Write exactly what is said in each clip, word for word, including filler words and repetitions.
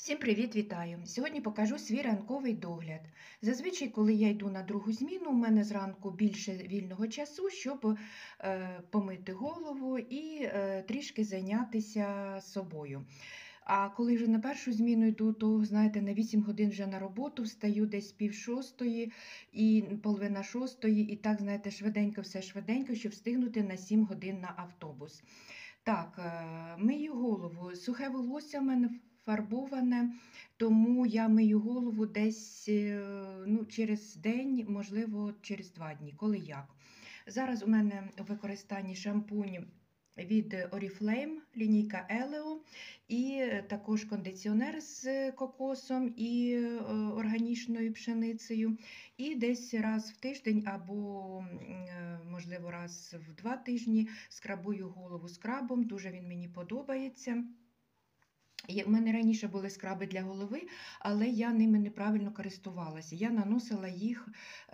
Всім привіт, вітаю! Сьогодні покажу свій ранковий догляд. Зазвичай, коли я йду на другу зміну, у мене зранку більше вільного часу, щоб е, помити голову і е, трішки зайнятися собою. А коли вже на першу зміну йду, то, знаєте, на вісім годин вже на роботу, встаю десь пів шостої і половина шостої, і так, знаєте, швиденько, все швиденько, щоб встигнути на сім годин на автобус. Так, е, мию голову. Сухе волосся в мене фарбоване, тому я мию голову десь е, ну, через день, можливо, через два дні, коли як. Зараз у мене у використанні шампунь від Oriflame, лінійка Елео, і також кондиціонер з кокосом і е, органічною пшеницею. І десь раз в тиждень або, е, можливо, раз в два тижні скрабую голову скрабом, дуже він мені подобається. У мене раніше були скраби для голови, але я ними неправильно користувалася. Я наносила їх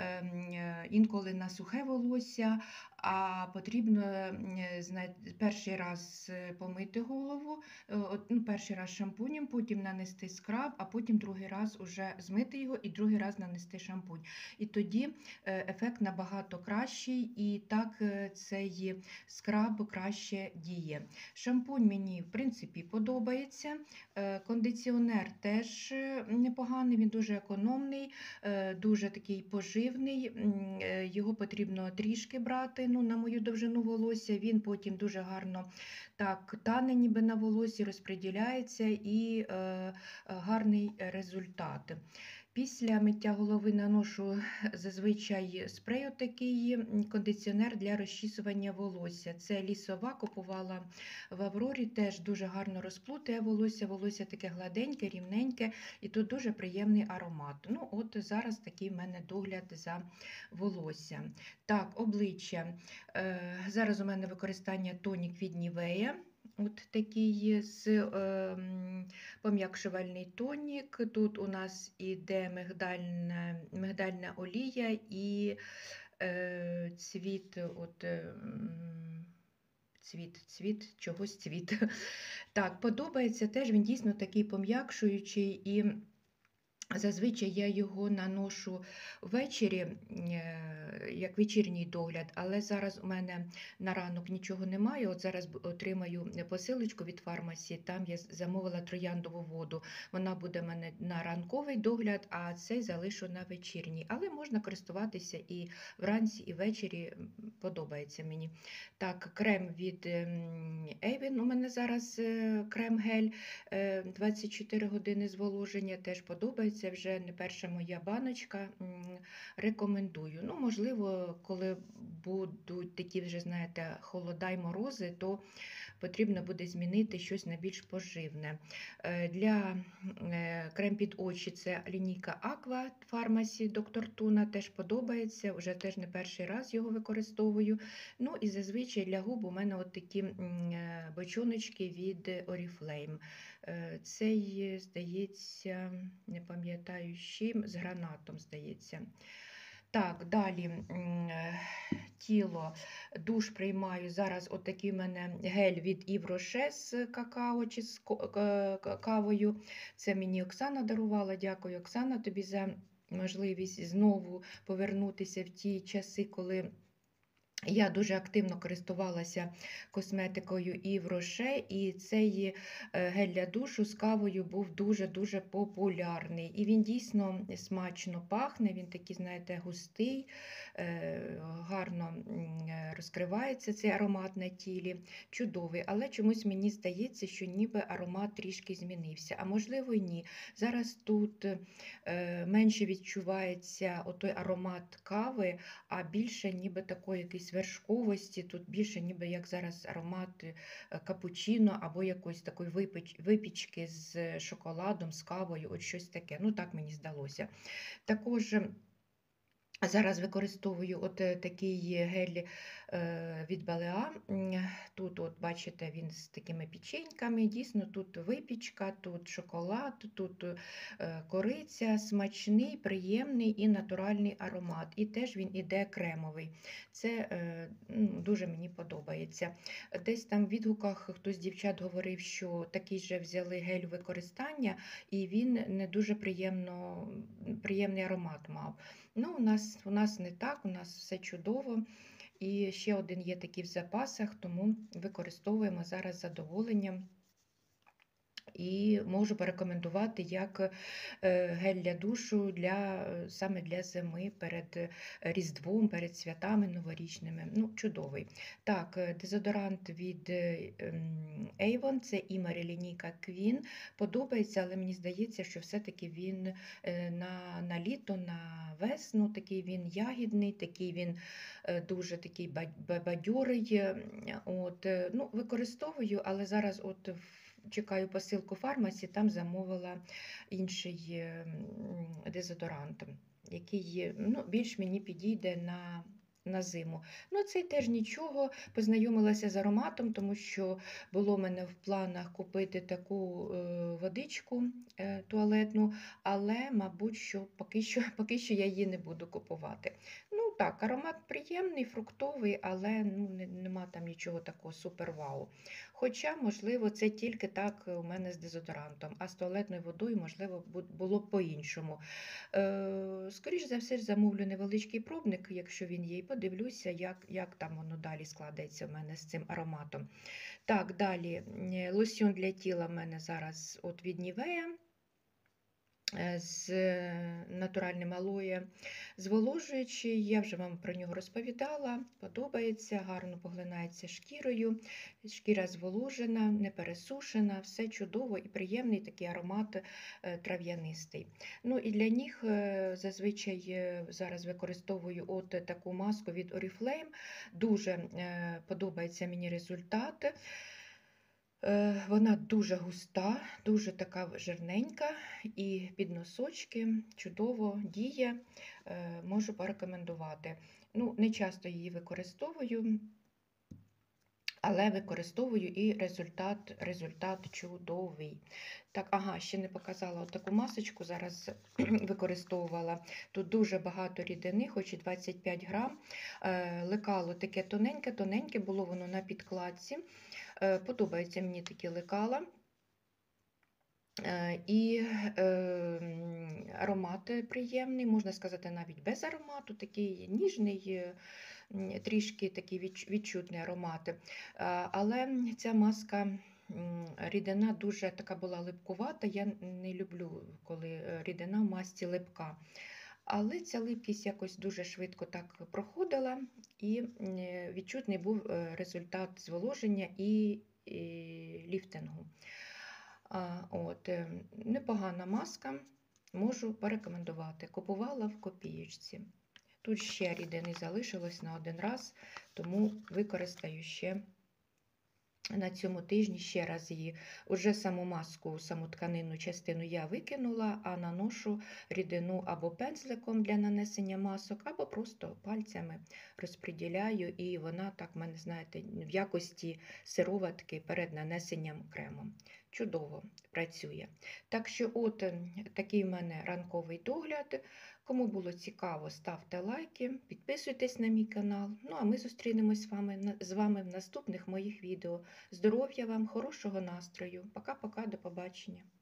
інколи на сухе волосся, а потрібно знаєте, перший раз помити голову, ну, перший раз шампунем, потім нанести скраб, а потім другий раз уже змити його і другий раз нанести шампунь. І тоді ефект набагато кращий, і так цей скраб краще діє. Шампунь мені, в принципі, подобається. Кондиціонер теж непоганий, він дуже економний, дуже такий поживний, його потрібно трішки брати, ну, на мою довжину волосся, він потім дуже гарно так тане ніби на волосі, розподіляється і е, гарний результат. Після миття голови наношу зазвичай спрей, отакий кондиціонер для розчісування волосся. Це лісова, купувала в Аврорі, теж дуже гарно розплутує волосся, волосся таке гладеньке, рівненьке, і тут дуже приємний аромат. Ну, от зараз такий в мене догляд за волосся. Так, обличчя. Зараз у мене використання тонік від Nivea. От такий з е, пом'якшувальний тонік. Тут у нас іде мигдальна, мигдальна олія і е, цвіт, от, е, цвіт, цвіт, чогось цвіт. Так, подобається теж, він дійсно такий пом'якшуючий, і зазвичай я його наношу ввечері, як вечірній догляд, але зараз у мене на ранок нічого немає. От зараз отримаю посилочку від фармасі, там я замовила трояндову воду. Вона буде в мене на ранковий догляд, а цей залишу на вечірній. Але можна користуватися і вранці, і ввечері, подобається мені. Так, крем від Avon, у мене зараз крем-гель, двадцять чотири години зволоження, теж подобається. Це вже не перша моя баночка, рекомендую. Ну, можливо, коли будуть такі вже, знаєте, холода й морози, то потрібно буде змінити щось на більш поживне. Для крем під очі це лінійка Aqua Pharmacy доктор Туна, теж подобається, вже теж не перший раз його використовую. Ну і зазвичай для губ у мене от такі бочоночки від Oriflame. Цей, здається, не пам'ятаю з чим, з гранатом, здається. Так, далі тіло, душ приймаю. Зараз отакий в мене гель від Yves Rocher з какао чи з кавою. Це мені Оксана дарувала. Дякую, Оксана, тобі за можливість знову повернутися в ті часи, коли я дуже активно користувалася косметикою Yves Rocher, і цей гель для душу з кавою був дуже-дуже популярний. І він дійсно смачно пахне, він такий, знаєте, густий, гарно розкривається цей аромат на тілі, чудовий. Але чомусь мені здається, що ніби аромат трішки змінився. А можливо і ні. Зараз тут менше відчувається отой аромат кави, а більше ніби такої якийсь вершковості, тут більше ніби як зараз аромат капучино або якоїсь такої випічки з шоколадом, з кавою, от щось таке. Ну так мені здалося. Також А зараз використовую от е, такий гель е, від Балеа. М, Тут, от, бачите, він з такими печеньками. Дійсно, тут випічка, тут шоколад, тут е, кориця, смачний, приємний і натуральний аромат. І теж він іде кремовий. Це е, ну, дуже мені подобається. Десь там в відгуках хтось з дівчат говорив, що такий же взяли гель у використання, і він не дуже приємно, приємний аромат мав. Ну, у нас, у нас не так, у нас все чудово. І ще один є такий в запасах, тому використовуємо зараз з задоволенням. І можу порекомендувати як е, гель для душу для, е, саме для зими перед е, Різдвом, перед святами новорічними. Ну, чудовий. Так, е, дезодорант від е, ем, Avon, це Імері лінійка Queen. Подобається, але мені здається, що все-таки він е, на, на літо, на весну, такий він ягідний, такий він е, дуже такий ба- бадьорий. От, е, ну, використовую, але зараз от в чекаю посилку фармасі, там замовила інший м, дезодорант, який ну, більш мені підійде на на зиму. Ну, цей теж нічого, познайомилася з ароматом, тому що було в мене в планах купити таку е, водичку е, туалетну, але, мабуть, що поки що поки що я її не буду купувати. Ну так, аромат приємний, фруктовий, але ну, не, нема там нічого такого супер-вау. Хоча, можливо, це тільки так у мене з дезодорантом, а з туалетною водою, можливо, було б по-іншому. Е, Скоріш за все, замовлю невеличкий пробник, якщо він є, і подивлюся, як, як там воно далі складається в мене з цим ароматом. Так, далі лосьон для тіла в мене зараз от від Нівея з натуральним алоє зволожуючий, я вже вам про нього розповідала, подобається, гарно поглинається шкірою, шкіра зволожена, не пересушена, все чудово і приємний такий аромат трав'янистий. Ну і для них зазвичай зараз використовую от таку маску від Oriflame, дуже подобається мені результат. Вона дуже густа, дуже така жирненька і під носочки чудово діє, можу порекомендувати. Ну, не часто її використовую, але використовую і результат, результат чудовий. Так, ага, ще не показала таку масочку, зараз використовувала. Тут дуже багато рідини, хоч і двадцять п'ять грам. Лекало таке тоненьке-тоненьке, було воно на підкладці. Подобаються мені такі лекала. І е, аромат приємний, можна сказати, навіть без аромату, такий ніжний, трішки такий відчутний аромат. Але ця маска, рідина дуже така була липкувата, я не люблю, коли рідина в масці липка. Але ця липкість якось дуже швидко так проходила, і відчутний був результат зволоження і, і ліфтингу. От, непогана маска, можу порекомендувати. Купувала в копієчці. Тут ще рідини залишилось на один раз, тому використаю ще на цьому тижні ще раз її. Уже саму маску, саму тканинну частину я викинула, а наношу рідину або пензликом для нанесення масок, або просто пальцями розподіляю, і вона так в мене, знаєте, в якості сироватки перед нанесенням крему. Чудово працює. Так що от такий в мене ранковий догляд. Кому було цікаво, ставте лайки, підписуйтесь на мій канал. Ну а ми зустрінемось з вами, з вами в наступних моїх відео. Здоров'я вам, хорошого настрою. Пока-пока, до побачення.